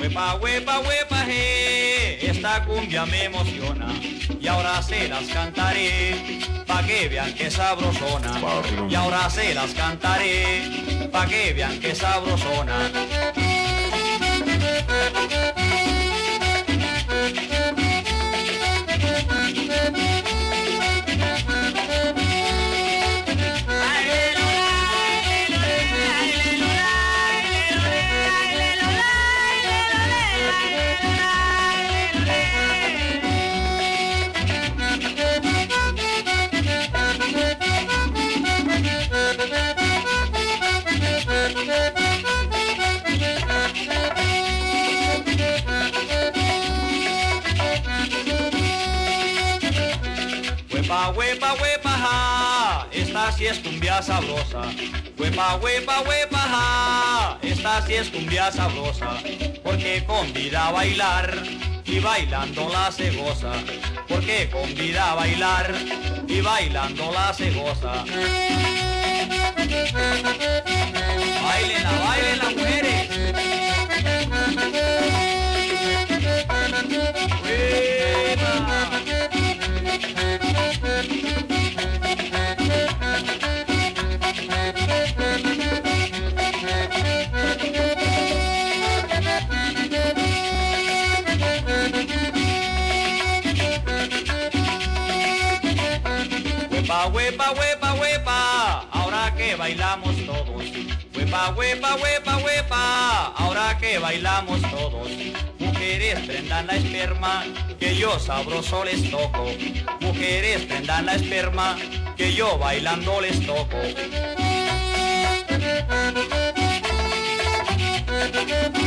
Huepa, huepa, huepa, esta cumbia me emociona y ahora se las cantaré pa' que vean que sabrosona. Y ahora se las cantaré pa' que vean que sabrosona. Huepa, huepa, huepa, ja, esta sí es cumbia sabrosa. Huepa, huepa, huepa, ja, esta sí es cumbia sabrosa. Porque convida a bailar y bailando la se goza. Porque convida a bailar y bailando la se goza. Bailen las mujeres. Huepa, huepa, huepa, huepa, ahora que bailamos todos. Huepa, huepa, huepa, huepa, ahora que bailamos todos. Mujeres prendan la esperma, que yo sabroso les toco. Mujeres prendan la esperma, que yo bailando les toco.